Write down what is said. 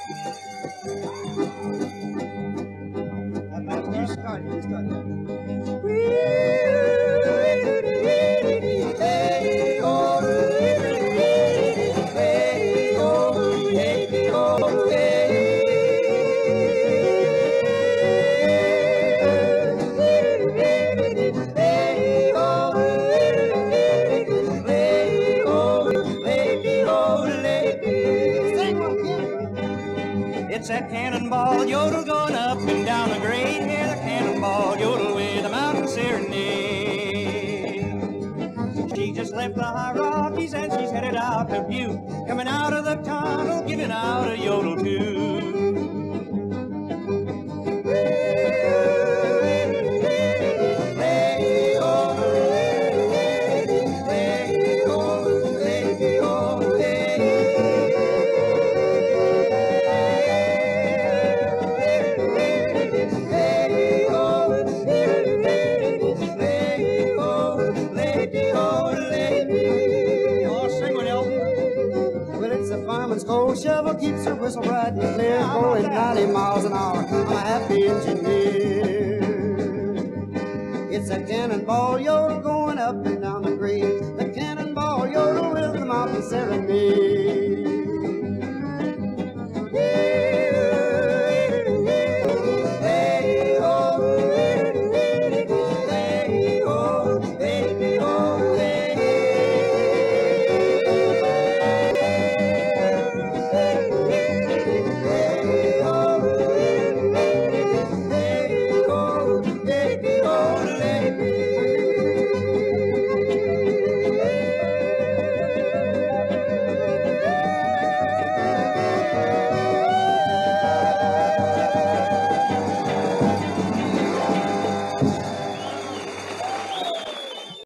You start, you start. It's that cannonball yodel going up and down the grade. Hear the cannonball yodel with a mountain serenade. She just left the high Rockies and she's headed out to Butte. Coming out of the tunnel, giving out a yodel too. Old shovel keeps her whistle bright and clear, going 90 miles an hour. I'm a happy engineer. It's a cannonball yodel going up and down the grade. The cannonball yodel with the mountain serenade.